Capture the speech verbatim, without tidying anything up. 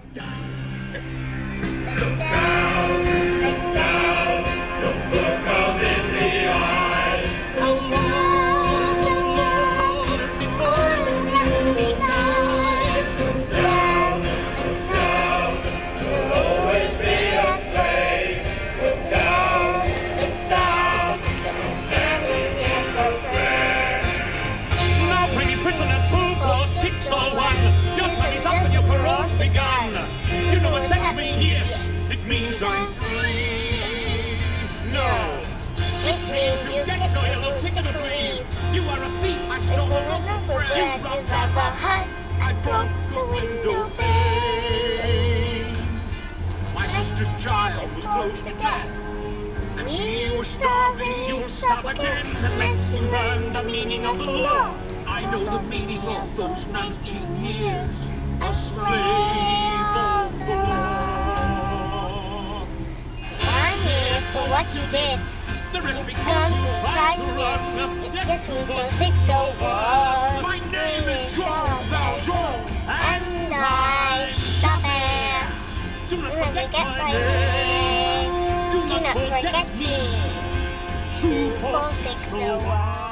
Look down, look down, look them in the eye. Oh Lord, oh Lord, before you deny. Look down, look down, there'll always be a place. Look down, look down, standing in the prayer. Now, pretty prisoner, two, four, six, or one, your time is up and your parole's begun. You know what that means? Yes, it means I'm free. No, It means you get get no to yellow ticket to breathe. You are a thief, I If stole there's a loaf enough of for bread. bread, You robbed deserve my a hut. I broke the window pane. My sister's child was close to death, and he was starving. You'll stop again unless you learn the meaning of the law. I know the meaning of those nineteen years a slave of the law. I'm here for what you did. The rest You've because done you to tried try to to run. It Yes, gets me you so were sick so so hard. My name is Jean Valjean, And I stop there. Do not Do not forget forget my my name. name. Do Do not not forget forget me. me. Two, Four, six, zero, one.